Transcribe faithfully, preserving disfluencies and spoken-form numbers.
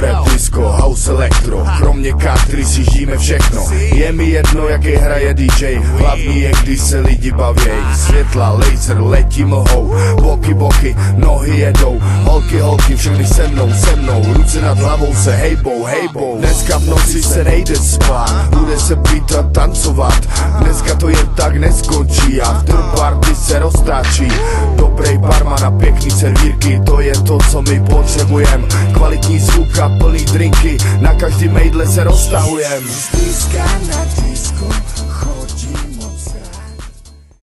rap, disco, house, elektro. Kromě kátry si žijeme všechno. Je mi jedno, jaký hraje dý džej. Hlavní je, když se lidi bavěj. Světla, laser, letí mlhou. Boky, boky, nohy jedou. Holky, holky, všechny se mnou, se mnou. Ruce nad hlavou se hejbou, hejbou. Dneska v noci se nejde spát, bude se pít a tancovat. Dneska to jen tak neskončí a afterparty se roztáčí. Dobrý barman a pěkný servírky, to je to, co my potřebujem. Kvalitní zvuk a plný drinky, na každý mejdle se roztahujem. Z diska na disco,